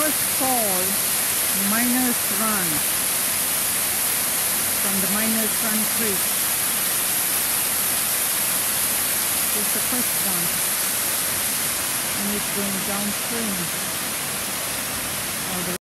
first fall, Miners Run, from the Miners Run Creek. This is the first one, and it's going downstream.